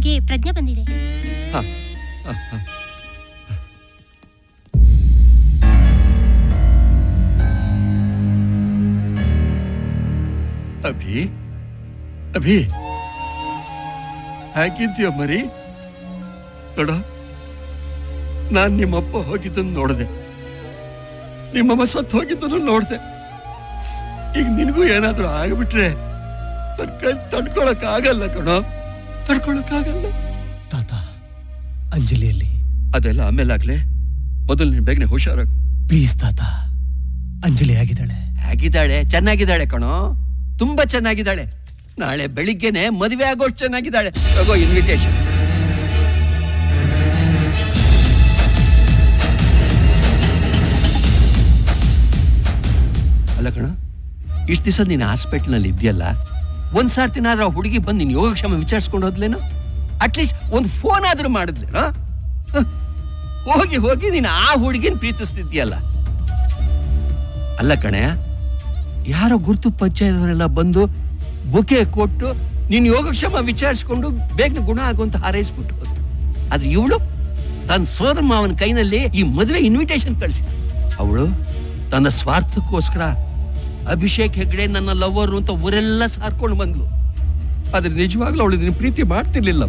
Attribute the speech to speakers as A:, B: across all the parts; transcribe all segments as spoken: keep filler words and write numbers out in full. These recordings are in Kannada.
A: ಅವ್ರಿಗೆ ಪ್ರಜ್ಞೆ ಬಂದಿದೆ.
B: ಅಭಿ ಅಭಿ ಹೇಗಿದ್ದೀಯ ಮರಿ? ನೋಡ, ನಾನ್ ನಿಮ್ಮಪ್ಪ ಹೋಗಿದ್ದನ್ನು ನೋಡಿದೆ, ನಿಮ್ಮಮ್ಮ ಸತ್ತು ಹೋಗಿದ್ದನ್ನು ನೋಡಿದೆ. ಈಗ ನಿನಗೂ ಏನಾದ್ರೂ ಆಗ್ಬಿಟ್ರೆ ನನ್ ಕೈ ತಡ್ಕೊಳಕ್ ಆಗಲ್ಲ ಕಣೋ, ತಡ್ಕೊಳಕ್ ಆಗಲ್ಲ.
C: ತಾತ, ಅಂಜಲಿಯಲ್ಲಿ
B: ಅದೆಲ್ಲ ಆಮೇಲೆ ಆಗ್ಲೇ, ಮೊದಲು ನೀನ್ ಬೇಗನೆ ಹುಷಾರಾಗು
C: ಪ್ಲೀಸ್. ತಾತ, ಅಂಜಲಿ ಆಗಿದ್ದಾಳೆ?
B: ಆಗಿದ್ದಾಳೆ, ಚೆನ್ನಾಗಿದ್ದಾಳೆ ಕಣೋ, ತುಂಬಾ ಚೆನ್ನಾಗಿದ್ದಾಳೆ. ನಾಳೆ ಬೆಳಿಗ್ಗೆನೆ ಮದುವೆ ಆಗೋಷ್ಟು ಚೆನ್ನಾಗಿದ್ದಾಳೆ. ತಗೋ ಇನ್ವಿಟೇಷನ್. ಅಲ್ಲ ಕಣ, ಇಷ್ಟು ದಿವಸ ನೀನು ಹಾಸ್ಪಿಟಲ್ ನಲ್ಲಿ ಇದ್ಯಲ್ಲ, ಒಂದ್ ಸಾರ್ತಿನಾದ್ರೂ ಆ ಹುಡುಗಿ ಬಂದು ನೀನು ಯೋಗಕ್ಷೇಮ ವಿಚಾರಿಸ್ಕೊಂಡು ಹೋದ್ಲೇನೋ? ಅಟ್ಲೀಸ್ಟ್ ಒಂದು ಫೋನ್ ಆದ್ರೂ ಮಾಡಿದ್ಲೇನೋ? ಹೋಗಿ ಹೋಗಿ ನೀನು ಆ ಹುಡುಗಿನ ಪ್ರೀತಿಸ್ತಿದ್ಯಲ್ಲ. ಅಲ್ಲ ಕಣೆ, ಯಾರೋ ಗುರ್ತು ಪಂಚಾಯತ್ವರೆಲ್ಲ ಬಂದು ಬುಕೆ ಕೊಟ್ಟು ನೀನು ಯೋಗಕ್ಷೇಮ ವಿಚಾರಿಸ್ಕೊಂಡು ಬೇಗನೆ ಗುಣ ಆಗುವಂತ ಹಾರೈಸ್ಬಿಟ್ಟು ಹೋದ್ರು. ಆದ್ರೆ ಇವಳು ತನ್ನ ಸೋದರ ಮಾವನ ಕೈನಲ್ಲಿ ಈ ಮದುವೆ ಇನ್ವಿಟೇಷನ್ ಕಳಿಸಿ, ಅವಳು ತನ್ನ ಸ್ವಾರ್ಥಕ್ಕೋಸ್ಕರ ಅಭಿಷೇಕ್ ಹೆಗ್ಡೆ ನನ್ನ ಲವ್ವರು ಅಂತ ಊರೆಲ್ಲ ಸಾರ್ಕೊಂಡು ಬಂದ್ಲು. ಆದ್ರೆ ನಿಜವಾಗ್ಲೂ ಅವಳು ನಿನ್ನ ಪ್ರೀತಿ ಮಾಡ್ತಿರ್ಲಿಲ್ಲ.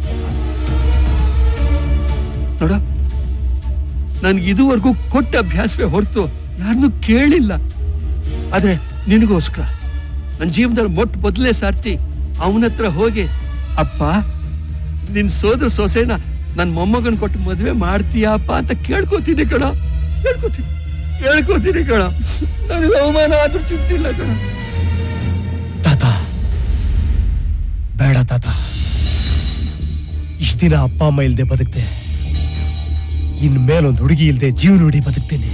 B: ನೋಡ, ನನ್ಗೆ ಇದುವರೆಗೂ ಕೊಟ್ಟ ಅಭ್ಯಾಸವೇ ಹೊರತು ಯಾರನ್ನೂ ಕೇಳಿಲ್ಲ. ಆದ್ರೆ ನಿನಗೋಸ್ಕರ ನನ್ನ ಜೀವನದಲ್ಲಿ ಮೊಟ್ಟ ಮೊದಲೇ ಸಾರ್ತಿ ಅವನ ಹತ್ರ ಹೋಗಿ, ಅಪ್ಪ ನಿನ್ ಸೋದರ ಸೊಸೆನ ನನ್ ಮೊಮ್ಮಗನ್ ಕೊಟ್ಟು ಮದುವೆ ಮಾಡ್ತೀಯಪ್ಪ ಅಂತ ಕೇಳ್ಕೊತೀನಿ ಕಣ, ಕೇಳ್ಕೊತೀನಿ ಕೇಳ್ಕೊತೀನಿ ಕಣ. ನನಗೆ ಅವಮಾನ ಆದ್ರೂ ಚಿಂತಿಲ್ಲ ಕಣ.
C: ತಾತ, ಬೇಡ ತಾತ. ಇಷ್ಟ ದಿನ ಅಪ್ಪ ಅಮ್ಮ ಇಲ್ದೆ ಬದುಕ್ತೆ, ಇನ್ ಮೇಲೊಂದು ಹುಡುಗಿ ಇಲ್ದೆ ಜೀವನ ಹುಡಿ ಬದುಕ್ತೀನಿ.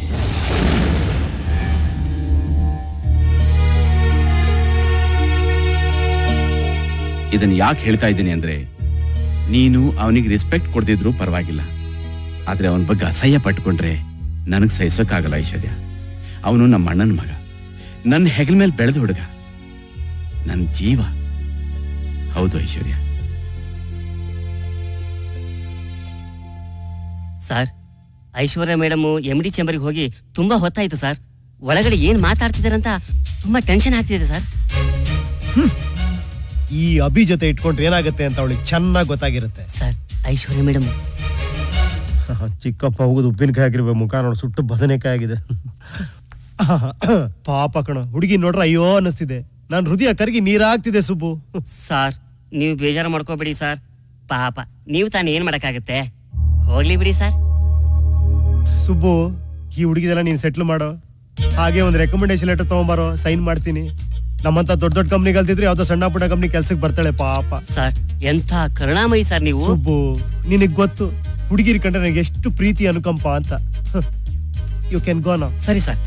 D: ಇದನ್ನ ಯಾಕೆ ಹೇಳ್ತಾ ಇದ್ದೀನಿ ಅಂದ್ರೆ, ನೀನು ಅವನಿಗೆ ರೆಸ್ಪೆಕ್ಟ್ ಕೊಡ್ತಿದ್ರು ಪರವಾಗಿಲ್ಲ, ಆದ್ರೆ ಅವನ ಬಗ್ಗೆ ಅಸಹ್ಯ ಪಟ್ಕೊಂಡ್ರೆ ನನಗ್ ಸಹಿಸೋಕ್ಕಾಗಲ್ಲ ಐಶ್ವರ್ಯ. ಅವನು ನಮ್ಮ ಅಣ್ಣನ ಮಗ, ನನ್ನ ಹೆಗಲ ಮೇಲೆ ಬೆಳೆದ ಹುಡುಗ, ನನ್ನ ಜೀವ. ಹೌದು Aishwarya.
E: Sir, Aishwarya madam M D ಚೇಂಬರ್ಗೆ ಹೋಗಿ ತುಂಬಾ ಹೊತ್ತಾಯ್ತು ಸರ್. ಒಳಗಡೆ ಏನ್ ಮಾತಾಡ್ತಿದಾರಂತ ತುಂಬಾ ಟೆನ್ಷನ್ ಆಗ್ತಿದೆ ಸರ್.
C: ಈ ಅಭಿ ಜೊತೆ ಇಟ್ಕೊಂಡ್ರೆ ಏನಾಗುತ್ತೆ ಅಂತ ಅವಳಿಗೆ ಚೆನ್ನಾಗಿ ಗೊತ್ತಾಗಿರುತ್ತೆ
E: ಸರ್. ಐಶ್ವರ್ಯ ಮೇಡಮ್
C: ಚಿಕ್ಕಪ್ಪ ಹೋಗುದು ಉಪ್ಪಿನಕಾಯಿ ಹಾಕಿರ್ಬೇಕು, ಮುಖ ನೋಡಿ ಸುಟ್ಟು ಬದನೆಕಾಯಿ ಆಗಿದೆ. ಪಾಪ ಕಣ, ಹುಡುಗಿ ನೋಡ್ರ ಅಯ್ಯೋ ಅನ್ನಿಸ್ತಿದೆ. ನಾನು ಹೃದಯ ಕರಗಿ ನೀರಾಗ್ತಿದೆ ಸುಬ್ಬು.
E: ಸಾರ್, ನೀವು ಬೇಜಾರು ಮಾಡ್ಕೋಬೇಡಿ ಸರ್. ಪಾಪ ನೀವು ತಾನು ಏನ್ ಮಾಡಕ್ಕಾಗತ್ತೆ, ಹೋಗ್ಲಿ ಬಿಡಿ ಸರ್.
C: ಸುಬ್ಬು, ಈ ಹುಡುಗಿದೆಲ್ಲ ನೀನ್ ಸೆಟ್ಲ್ ಮಾಡೋ, ಹಾಗೆ ಒಂದು ರೆಕಮೆಂಡೇಶನ್ ಲೆಟರ್ ತಗೊಂಬಾರೋ, ಸೈನ್ ಮಾಡ್ತೀನಿ. ನಮ್ಮಂತ ದೊಡ್ಡ ದೊಡ್ಡ ಕಂಪ್ನಿ ಕಲ್ತಿದ್ರೆ ಯಾವ್ದೋ ಸಣ್ಣ ಪುಟ್ಟ ಕಂಪ್ನಿ ಕೆಲ್ಸಕ್ಕೆ ಬರ್ತಾಳೆ ಪಾಪ.
E: ಸರ್, ಎಂಥ ಕರುಣಾಮಯಿ ಸರ್ ನೀವು.
C: ಸುಬ್ಬು, ನಿನಗ್ ಗೊತ್ತು ಹುಡುಗಿರಿ ಕಂಡ್ರೆ ನನಗೆ ಎಷ್ಟು ಪ್ರೀತಿ ಅನುಕಂಪ ಅಂತ. You can go now.
E: ಸರಿ ಸರ್.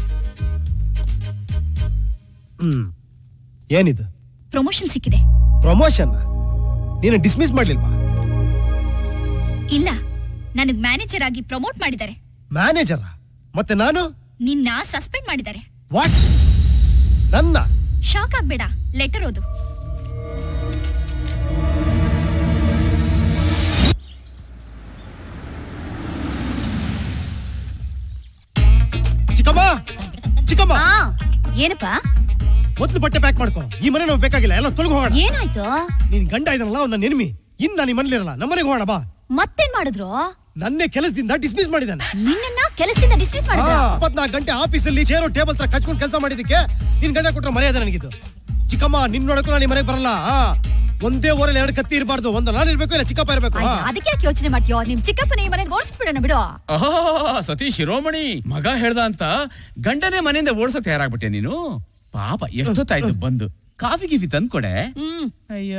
C: ಹ್ಮ್, ಏನಿದು?
A: ಪ್ರಮೋಷನ್ ಸಿಕ್ಕಿದೆ.
C: ಪ್ರಮೋಷನ್? ನೀನು ಡಿಸ್ಮಿಸ್ ಮಾಡ್ಲಿಲ್ವಾ?
A: ಇಲ್ಲ, ನನಗ್ ಮ್ಯಾನೇಜರ್ ಆಗಿ ಪ್ರಮೋಟ್ ಮಾಡಿದ್ದಾರೆ.
C: ಮ್ಯಾನೇಜರ್? ಮತ್ತೆ ನಾನು?
A: ನಿನ್ನ ಸಸ್ಪೆಂಡ್ ಮಾಡಿದ್ದಾರೆ.
C: ವಾಟ್? ನನ್ನ?
A: ಶಾಕ್ ಆಗ್ಬೇಡ, ಲೆಟರ್ ಓದು.
C: ಚಿಕ್ಕಮ್ಮ, ಚಿಕ್ಕಮ್ಮ.
A: ಏನಪ್ಪ?
C: ಮೊದ್ಲು ಬಟ್ಟೆ ಪ್ಯಾಕ್ ಮಾಡ್ಕೋ, ಈ ಮನೆ ನಾವು ಬೇಕಾಗಿಲ್ಲ, ಎಲ್ಲ ತೊಲಗು ಹೋಗೋಣ.
A: ಏನಾಯ್ತು?
C: ನೀನ್ ಗಂಡ ಇದನ್ನಲ್ಲ, ಅವ್ನ ನೆನ್ಮಿ. ಇನ್ ನಾನು ಈ ಮನೇಲಿರಲ್ಲ, ನಮ್ಮನೆಗೆ ಹೋಗೋಣ ಬಾ.
A: ಮತ್ತೇನ್ ಮಾಡಿದ್ರು?
C: ನನ್ನೇ ಕೆಲಸದಿಂದ ಡಿಸ್ಮಿಸ್ ಮಾಡಿದ್ದಾನೆ.
A: ನಿನ್ನ ಕೆಲಸದಿಂದ ಡಿಸ್ಮಿಸ್ ಮಾಡಿದ್ರ?
C: ಇಪ್ಪತ್ನಾಲ್ಕು ಗಂಟೆ ಆಫೀಸಲ್ಲಿ ಚೇರು ಟೇಬಲ್ ತರ ಕಚ್ಕೊಂಡು ಕೆಲಸ ಮಾಡಿದಕ್ಕೆ ನಿನ್ ಗಂಡ ಕೊಟ್ರೆ ಮರ್ಯಾದೆ ನನಗಿದ್ದು. ಚಿಕ್ಕಮ್ಮ, ನಿನ್ ನೋಡಕ್ಕೂ ನಾನು ಈ ಮನೆಗೆ ಬರಲ್ಲ. ಒಂದೇ ಊರಲ್ಲಿ ಎರಡು ಕತ್ತಿ ಇರಬಾರ್ದು, ಒಂದು ನಾನು ಇರ್ಬೇಕು, ಇಲ್ಲ ಚಿಕ್ಕಪ್ಪ ಇರ್ಬೇಕು.
A: ಅದಕ್ಕೆ ಯಾಕೆ ಯೋಚನೆ ಮಾಡ್ತೀಯೋ? ನಿಮ್ ಚಿಕ್ಕಪ್ಪನ ಈ ಮನೆಗೆ ಓಡಿಸ್ಬಿಡೋಣ ಬಿಡು.
D: ಸತೀಶ್ ಶಿರೋಮಣಿ ಮಗ ಹೇಳ್ದ ಅಂತ ಗಂಡನೇ ಮನೆಯಿಂದ ಓಡಿಸೋ ತಯಾರಾಗ್ಬಿಟ್ಟೆ ನೀನು. ಪಾಪ, ಎಷ್ಟೊತ್ತಾಯ್ತು ಬಂದು. ಕಾಫಿ ಗೀಫಿ ತಂದ್ಕೊಡೆ. ಅಯ್ಯ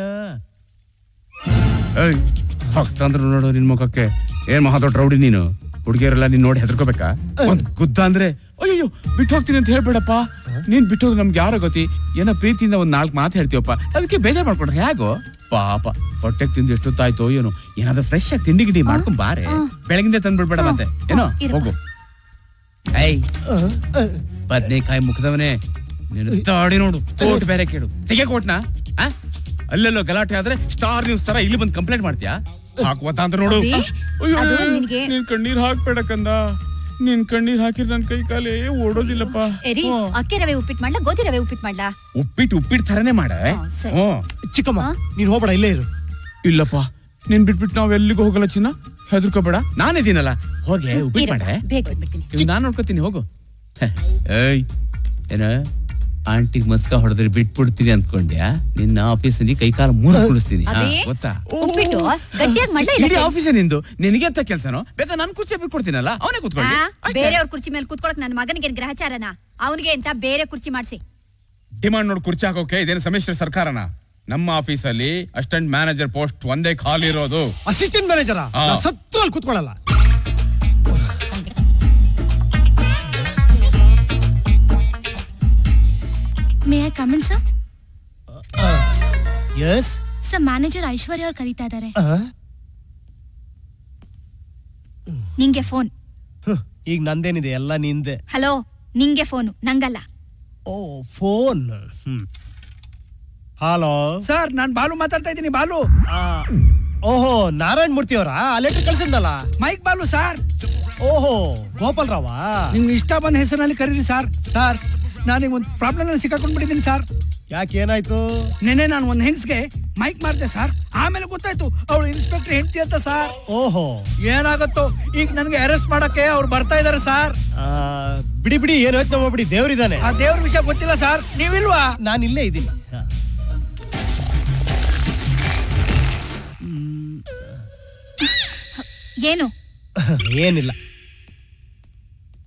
D: ಭಕ್ತಂದ್ರು ನೋಡು ನಿನ್ ಮುಖಕ್ಕೆ. ಏನ್ ಮಹಾ ದೊಡ್ಡ ರೌಡಿ ನೀನು. ಹುಡುಗಿಯರೆಲ್ಲ ನೀನ್ ನೋಡಿ ಹೆದರ್ಕೋಬೇಕಾ? ಒಂದ್ ಗುದ್ದ ಅಂದ್ರೆ ಅಯ್ಯೋ ಬಿಟ್ಟು ಹೋಗ್ತೀನಿ ಅಂತ ಹೇಳ್ಬೇಡಪ್ಪ. ನೀನ್ ಬಿಟ್ಟೋದು ನಮ್ಗೆ ಯಾರೋ ಗೊತ್ತಿ. ಏನೋ ಪ್ರೀತಿಯಿಂದ ಒಂದ್ ನಾಲ್ಕು ಮಾತು ಹೇಳ್ತೀವಪ್ಪ, ಅದಕ್ಕೆ ಬೇಜಾರ್ ಮಾಡ್ಕೊಂಡ್ರೆ ಹೇಗೋ. ಪಾಪ, ಹೊಟ್ಟೆಗೆ ತಿಂದು ಎಷ್ಟೊತ್ತಾಯ್ತೋ ಏನೋ. ಏನಾದ್ರೂ ಫ್ರೆಶ್ ಆಗಿ ತಿಂಡಿ ಗಿಂಡಿ ಮಾಡ್ಕೊಂಡ್ ಬಾರೆ. ಬೆಳಗಿಂದ ತಂದ್ಬಿಡ್ಬೇಡ ಮತ್ತೆ. ಏನೋ ಹೋಗು. ಐ ಬದ್ನೇಕಾಯಿ ಮುಖದವನೇ, ನೀನು ತಾಡಿ ನೋಡು. ಕೋಟ್ ಬೇರೆ ಕೇಳು. ತೆಗೆ ಕೋಟ್ನಾ? ಅಲ್ಲೆಲ್ಲೋ ಗಲಾಟೆ ಆದ್ರೆ ಸ್ಟಾರ್ ನ್ಯೂಸ್ ತರ ಇಲ್ಲಿ ಬಂದು ಕಂಪ್ಲೇಂಟ್ ಮಾಡ್ತೀಯಾ? ಹಾಕುವತ್ತ ಅಂತ ನೋಡು.
A: ಅಭಿ,
D: ಅಯ್ಯೋ
A: ಅದು ನಿನ್ಗೆ
D: ನೀನ್ ಕಣ್ಣೀರ್ ಹಾಕ್ಬೇಡ ಕಂದ. ನೀನ್ ಕಣ್ಣೀರ್ ಹಾಕಿರ್ ನನ್ ಕೈ ಕಾಲೇ ಓಡೋದಿಲ್ಲಪ್ಪ.
A: ಎರಿ ಅಕ್ಕಿ ರವೆ ಉಪ್ಪಿಟ್ಟು ಮಾಡ್ಲಾ ಗೋಧಿ ರವೆ ಉಪ್ಪಿಟ್ಟು ಮಾಡ್ಲಾ?
D: ಉಪ್ಪಿಟ್ಟು ಉಪ್ಪಿಟ್ಟು ಥರನೇ ಮಾಡ.
C: ಚಿಕ್ಕಮ್ಮ ನೀನ್ ಹೋಗ್ಬೇಡ, ಇಲ್ಲೇ ಇರು.
D: ಇಲ್ಲಪ್ಪ, ನೀನ್ ಬಿಟ್ಬಿಟ್ಟು ನಾವ್ ಎಲ್ಲಿಗೂ ಹೋಗಲ್ಲ ಚಿನ್ನ, ಹೆದರ್ಕೋಬೇಡ, ನಾನಿದ್ದೀನಲ್ಲ. ಹೋಗಿ ಉಪ್ಪಿಟ್ಟು ಮಾಡೆ,
A: ಬೇಗ ಬಂದ್ಬಿಡ್ತೀನಿ.
D: ನಾನು ನೋಡ್ಕೋತೀನಿ, ಹೋಗು. ಏಯ್ ಏನ ಆಂಟಿಗ್ ಮಸ್ಕ ಹೊಡೆದ್ರೆ ಬಿಟ್ಬಿಡ್ತೀನಿ ಅನ್ಕೊಂಡ್ಯಾ? ನಿನ್ನ ಆಫೀಸಲ್ಲಿ ಕೈ ಕಾಲ ಮೂರು ಕುಡಿಸ್ತೀನಿ, ಗೊತ್ತಾ?
A: ಉಪ್ಪಿಟ್ಟು ಗಟ್ಟಿಯಾಗಿ ಮಾಡ್ಲಾ?
D: ಇಡೀ ಆಫೀಸೇ ನಿಂದು, ನಿನಗೆ ಅಂತ ಕೆಲ್ಸನೋ? ಬೇಕಾ ನನ್ ಕುರ್ಚಿ ಬಿಟ್ಕೊಡ್ತೀನಲ್ಲ, ಅವನೇ ಕೂತ್ಕೊಳ್ಳಿ.
A: ಬೇರೆಯವ್ರ ಕುರ್ಚಿ ಮೇಲೆ ಕೂತ್ಕೊಳಕ್ ನನ್ನ ಮಗನಿಗೆ ಗ್ರಹಚಾರನ? ಅವನಿಗೆ ಅಂತ ಬೇರೆ ಕುರ್ಚಿ ಮಾಡ್ಸಿ.
D: ಡಿಮಾಂಡ್ ನೋಡಿ ಕುರ್ಚಿ ಹಾಕೋಕೆ ಇದೇನು ಸಮ್ಮಿಶ್ರ ಸರ್ಕಾರನ? ನಮ್ಮ ಆಫೀಸಲ್ಲಿ ಅಸಿಸ್ಟೆಂಟ್ ಮ್ಯಾನೇಜರ್ ಪೋಸ್ಟ್ ಒಂದೇ ಖಾಲಿ ಇರೋದು.
C: ಅಸಿಸ್ಟೆಂಟ್ ಮ್ಯಾನೇಜರ್ ಸತ್ರ ಅಲ್ಲಿ ಕೂತ್ಕೊಳ್ಳಲ್ಲ.
F: May I come in sir?
C: Yes
F: sir, manager Aishwarya ಅವ್ರು ಕರೀತಾ ಇದ್ದಾರೆ.
A: ನಿಂಗೆ ಫೋನ್.
C: ಈಗ ನಂದೇನಿದೆ, ಎಲ್ಲ ನಿಂದೆ.
A: ಹಲೋ, ನಿಂಗೆ ಫೋನು, ನಂಗಲ್ಲ.
C: ಓ ಫೋನ್. ಹಲೋ
B: ಸರ್, ನಾನ್ ಬಾಲು ಮಾತಾಡ್ತಾ ಇದ್ದೀನಿ. ಬಾಲು.
C: ಓಹೋ, ನಾರಾಯಣ ಮೂರ್ತಿ ಅವರಾ? ಆ ಲೆಟರ್ ಕಳ್ಸಿದ್ನಲ್ಲ.
B: Mike Balu sir.
C: ಓಹೋ, ಗೋಪಾಲ್ ರಾವ.
B: ನಿಮ್ಗೆ ಇಷ್ಟ ಬಂದ ಹೆಸರಿನಲ್ಲಿ ಕರೀರಿ ಸರ್. ಸರ್, ನಾನೀಗ ಒಂದು ಪ್ರಾಬ್ಲಮ್ ನಲ್ಲಿ ಸಿಕ್ಕಾಕೊಂಡ್ಬಿಟ್ಟಿದ್ದೀನಿ ಸರ್.
C: ಯಾಕೆ, ಏನಾಯ್ತು?
B: ನೆನೆ ನಾನು ಒಂದ್ ಹೆಂಗ್ಸ್ಗೆ ಮೈಕ್ ಮಾಡ್ದೆ ಸರ್. ಆಮೇಲೆ ಗೊತ್ತಾಯ್ತು ಅವಳು ಇನ್ಸ್ಪೆಕ್ಟರ್ ಹೆಂಡತಿ ಅಂತ ಸರ್.
C: ಓಹೋ,
B: ಏನಾಗತ್ತೋ ಈಗ ನನ್ಗೆ ಅರೆಸ್ಟ್ ಮಾಡಕ್ಕೆ ಅವ್ರು ಬರ್ತಾ ಇದಾರೆ ಸರ್.
C: ಬಿಡಿ ಬಿಡಿ, ಏನು ಯೋಚನೆ ಮಾಡ್ಬಿಡಿ, ದೇವ್ರಿದ್ದಾನೆ.
B: ಆ ದೇವ್ರ ವಿಷಯ ಗೊತ್ತಿಲ್ಲ ಸರ್, ನೀವಿಲ್ವಾ?
C: ನಾನು ಇಲ್ಲೇ ಇದ್ದೀನಿ.
A: ಏನು?
C: ಏನಿಲ್ಲ.